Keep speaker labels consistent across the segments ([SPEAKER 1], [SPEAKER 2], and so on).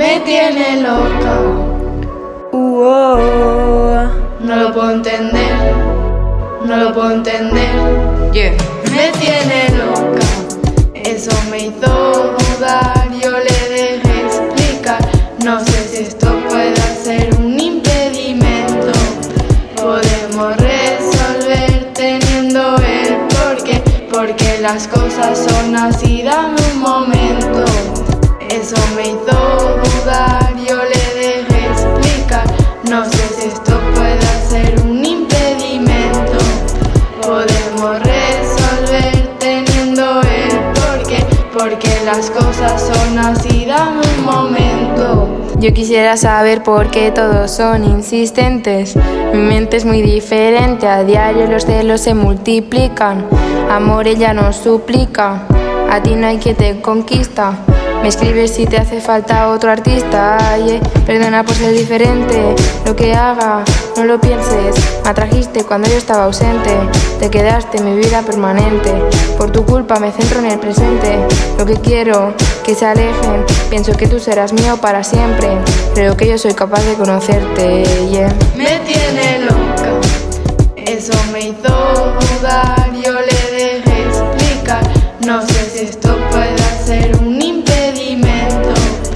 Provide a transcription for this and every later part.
[SPEAKER 1] me tiene loca. No lo puedo entender, no lo puedo entender. Me tiene loca, eso me hizo dudar. Yo le dejé explicar, no sé si esto puede ser un impedimento. Podemos resolver teniendo el porqué, porque las cosas son así, dame un momento. Eso me hizo dudar, yo le dejé explicar, no sé si esto puede ser un impedimento. Podemos resolver teniendo el porqué, porque las cosas son así, dame un momento.
[SPEAKER 2] Yo quisiera saber por qué todos son insistentes. Mi mente es muy diferente, a diario los celos se multiplican. Amor ella nos suplica, a ti no hay quien te conquista. Me escribes si te hace falta otro artista. Perdona por ser diferente, lo que haga no lo pienses. Me atrajiste cuando yo estaba ausente, te quedaste en mi vida permanente. Por tu culpa me centro en el presente, lo que quiero que se alejen. Pienso que tú serás mío para siempre, creo que yo soy capaz de conocerte.
[SPEAKER 1] Me tiene loca, eso me hizo dudar. Yo le dejé explicar, no sé si esto puede ser un impedimento.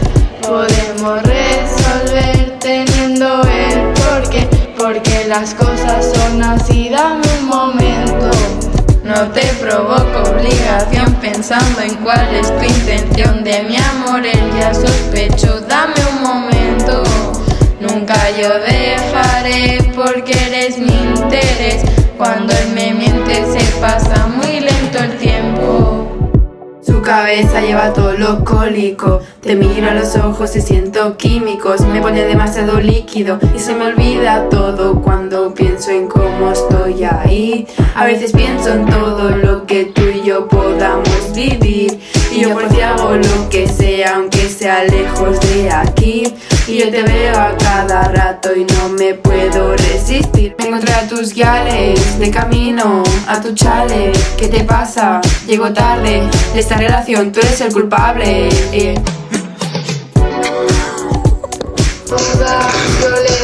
[SPEAKER 1] Podemos resolver teniendo el porqué, porque las cosas son así, dame un momento.
[SPEAKER 3] No te provoco obligación, pensando en cuál es tu intención. De mi amor él ya sospecho, dame un momento. Nunca yo dejaré, porque eres mi interés. Cuando él me miente se pasa muy lento el tiempo.
[SPEAKER 4] Su cabeza lleva todo lo cólico, te miro a los ojos y siento químicos. Me pone demasiado líquido y se me olvida todo cuando pienso en cómo estoy ahí. A veces pienso en todo lo que tú y yo podamos vivir, y yo por ti hago lo que sea, aunque sea lejos de aquí. Y yo te veo a cada rato y no me puedo resistir. Me encontré a tus guiales de camino a tu chale. ¿Qué te pasa? Llego tarde de esta relación, tú eres el culpable.
[SPEAKER 1] Yo le